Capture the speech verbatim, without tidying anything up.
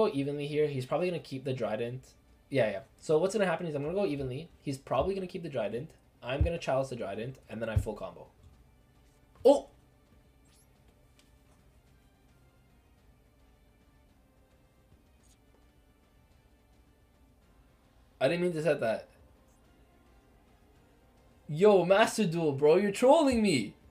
go evenly here. He's probably gonna keep the Trident. Yeah, yeah. So what's gonna happen is I'm gonna go evenly. He's probably gonna keep the Trident. I'm gonna chalice the Trident, and then I full combo. Oh! I didn't mean to set that. Yo, Master Duel, bro, you're trolling me.